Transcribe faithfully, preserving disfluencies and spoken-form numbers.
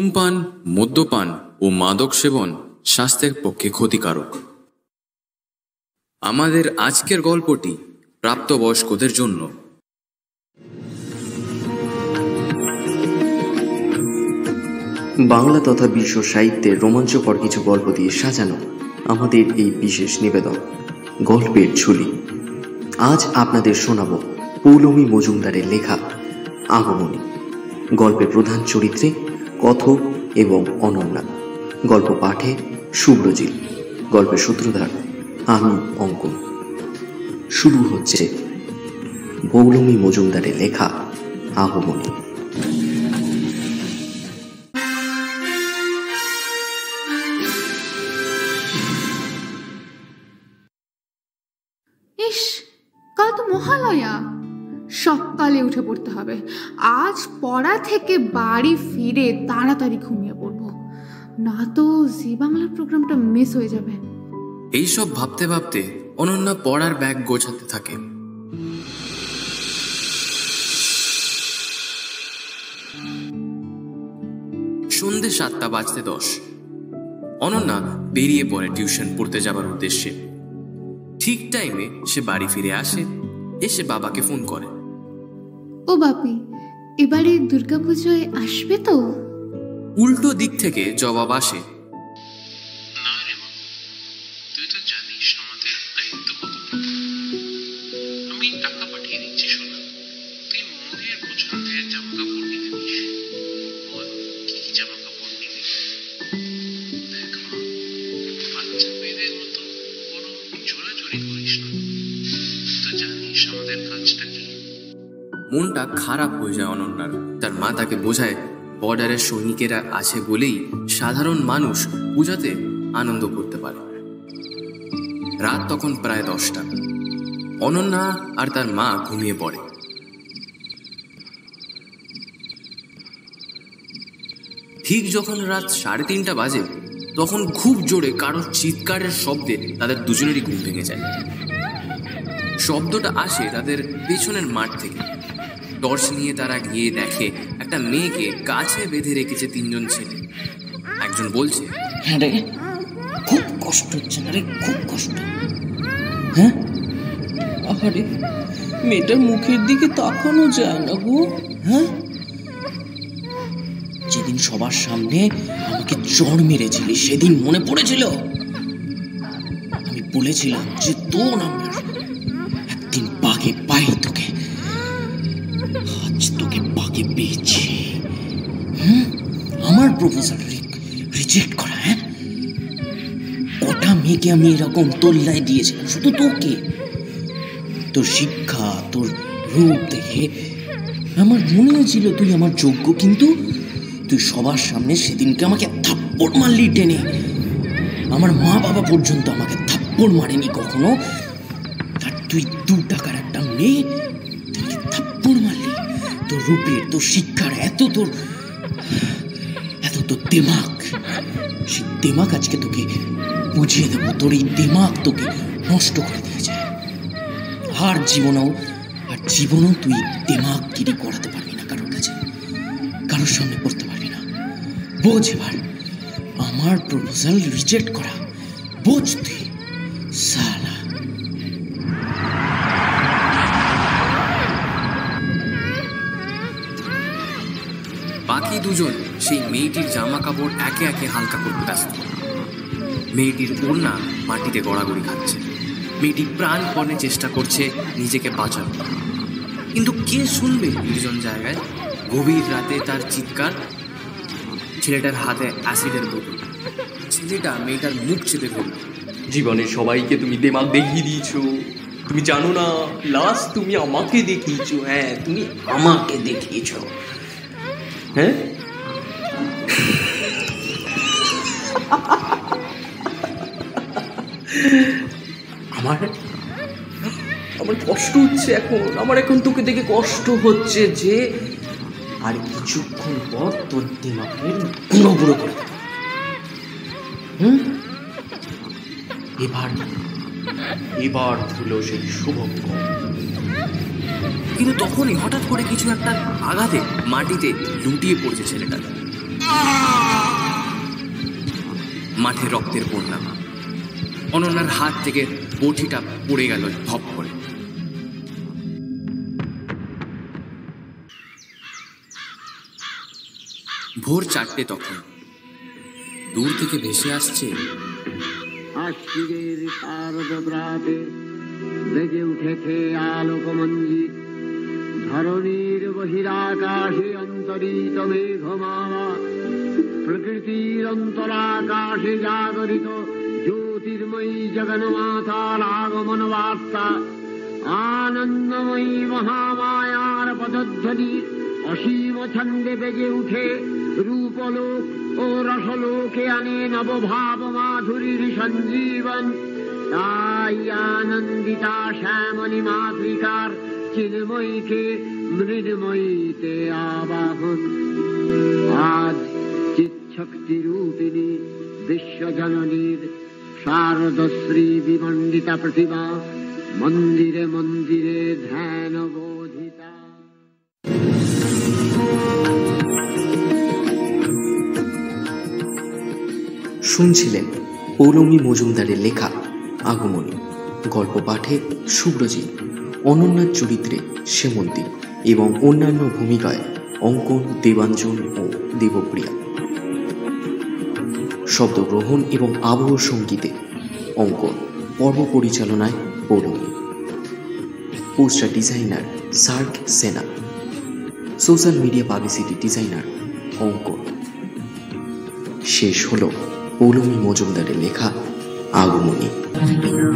ধূমপান, মদ্যপান ও মাদক সেবন স্বাস্থ্যের পক্ষে ক্ষতিকারক। আমাদের আজকের গল্পটি প্রাপ্তবয়স্কদের জন্য। বাংলা তথা বিশ্ব সাহিত্যের রোমাঞ্চকর কিছু গল্প দিয়ে সাজানো আমাদের এই বিশেষ নিবেদন গল্পের ঝুলি। আজ আপনাদের শোনাব পৌলমী মজুমদারের লেখা আগমনী। গল্পের প্রধান চরিত্রে কথক এবং অনন্যা। গল্প পাঠে শুভ্রজিৎ। গল্পের সূত্রধার আমি অঙ্কন। শুরু হচ্ছে পৌলমী মজুমদারের লেখা আগমনী। ইস, কাল তো মহালয়া, সকালে উঠে পড়তে হবে। আজ পড়া থেকে বাড়ি ফিরে তাড়াতাড়ি ঘুমিয়ে পড়বো, না তো জি বাংলার প্রোগ্রামটা মিস হয়ে যাবে। এইসব ভাবতে ভাবতে অনন্যা পড়ার ব্যাগ গোছাতে থাকে। সন্ধ্যে সাতটা বাজতে দশ। অনন্যা বেরিয়ে পড়ে টিউশন পড়তে যাবার উদ্দেশ্যে। ঠিক টাইমে সে বাড়ি ফিরে আসে, এসে বাবাকে ফোন করে। ও বাপি, এবারে দুর্গাপুজোয় আসবে তো? উল্টো দিক থেকে জবাব আসে, না রে মা, তুই তো জানিস আমাদের দায়িত্ব কত। আমি টাকা পাঠিয়ে দিচ্ছি শোনা, তুই মনের পছন্দের জামা কাপড় নিতে দিস। বল কি কি জামা কাপড় নিবি? দেখ মা, বাচ্চা মেয়েদের মতো কোনো জোরাজুরি করিস না, তুই তো জানিস আমাদের কাজটা কি। মনটা খারাপ হয়ে যায় অনন্যার। তার মা তাকে বোঝায় বর্ডারের সৈনিকেরা আছে বলেই সাধারণ মানুষ পূজাতে আনন্দ করতে পারে। রাত তখন প্রায় দশটা। অনন্যা আর তার মা ঘুমিয়ে পড়ে। ঠিক যখন রাত সাড়ে তিনটা বাজে, তখন খুব জোরে কারোর চিৎকারের শব্দে তাদের দুজনেরই ঘুম ভেঙে যায়। শব্দটা আসে তাদের পেছনের মাঠ থেকে। টর্চ নিয়ে তারা গিয়ে দেখে একটা মেয়েকে গাছে বেঁধে রেখেছে তিনজন ছেলে। একজন বলছে, হ্যাঁ রে, খুব কষ্ট হচ্ছে না রে, খুব কষ্ট। হ্যাঁ, আরে মেয়েটার মুখের দিকে তাকানো যায় না গো। হ্যাঁ, যেদিন সবার সামনে আমাকে চড় মেরেছিলি সেদিন মনে পড়েছিল? আমি বলেছিলাম যে তোর আমার একদিন বাঘে পাই তোকে। আজ তোকে বাঘে পেয়েছি। হুম, আমার প্রপোজাল রিজেক্ট করা। হ্যাঁ, কটা মেয়েকে আমি এরকম তোল্লায় দিয়েছিলাম, শুধু তোকে। তোর শিক্ষা, তোর রূপ দেখে আমার মনে হয়েছিল তুই আমার যোগ্য, কিন্তু তুই সবার সামনে সেদিনকে আমাকে থাপ্পড় মারলি টেনে। আমার মা বাবা পর্যন্ত আমাকে থাপ্পড় মারেনি কখনো, আর তুই দু টাকার একটা মেয়ে তুই থাপ্পড় মারলি। তোর রূপের, তোর শিক্ষার এত তোর এত তোর দিমাগ, সেই দিমাগ আজকে তোকে বুঝিয়ে দেবো। তোর এই দিমাগ তোকে নষ্ট করে দিয়েছে। আর জীবনেও আর জীবনেও তুই দিমাগ গিরি করাতে পারবি না কারোর কাছে, কারোর সামনে পড়তে পারবি না। বোঝ এবার, আমার প্রপোজাল রিজেক্ট করা বোঝ তুই সালা। বাকি দুজন সেই মেয়েটির জামা কাপড় একে একে হালকা করতে ব্যস্ত। মেয়েটির ওড়না মাটিতে গড়াগড়ি খাচ্ছে। মেয়েটি প্রাণপণে চেষ্টা করছে নিজেকে বাঁচানো, কিন্তু কে শুনবে নির্জন জায়গায়? গভীর রাতে তার চিৎকার। ছেলেটার হাতে অ্যাসিডের বোতল। ছেলেটা মেয়েটার মুখ চেপে ধরল। জীবনে সবাইকে তুমি দিমাগ দেখিয়ে দিয়েছো, তুমি জানো না লাস্ট তুমি আমাকে দেখিয়েছো। হ্যাঁ, তুমি আমাকে দেখিয়েছো। হ্যাঁ, আমার আমার কষ্ট হচ্ছে এখন। আমার এখন তোকে দেখে কষ্ট হচ্ছে যে আর কিছুক্ষণ পর তোর দিমাগের গুঁড়ো গুঁড়ো করে দেবো। হুম, এবার এবার হলো সেই শুভক্ষণ। কিন্তু তখনই হঠাৎ করে কিছু একটা আঘাতে মাটিতে লুটিয়ে পড়ছে ছেলেটা। মাঠে রক্তের বন্যা। অনন্যার হাত থেকে বটিটা পড়ে গেল ধপ করে। ভোর চারটে তখন। দূর থেকে ভেসে আসছে আশ্বিনের শারদ প্রাতে বেজে উঠেছে আলোকমঞ্জিত, ধরণীর বহিরাকাশে অন্তরিত মেঘমালা, প্রকৃতির অন্তরাকাশে জাগরিত জ্যোতির্ময়ী জগন্মাতার আগমন বার্তা, আনন্দময়ী মহামায়ার পদধ্বনি অসীম ছন্দে বেজে উঠে রূপলোক ও রসলোকে আনে নবভাব মাধুরীর সঞ্জীবন। তাই আনন্দিতা শ্যামলী মাতৃকার চিন্ময়ীকে মৃন্ময়ীতে আবাহন। আজ চিৎশক্তি রূপিণী বিশ্বজননীর শারদশ্রী বিমণ্ডিতা প্রতিমা মন্দিরে মন্দিরে ধ্যান বোধিতা। শুনছিলেন পৌলমী মজুমদারের লেখা আগমনী। গল্প পাঠে শুভ্রজিৎ, অনন্যার চরিত্রে সেমন্তী এবং অন্যান্য ভূমিকায় অঙ্কন, দেবাঞ্জন ও দেবপ্রিয়া। শব্দগ্রহণ এবং আবহ সঙ্গীতে অঙ্কন, পর্ব পরিচালনায় পৌলমী, পোস্টার ডিজাইনার সার্ক সেনা, social media publicity designer Ankan. শেষ হল পৌলমী মজুমদারের লেখা আগমনী।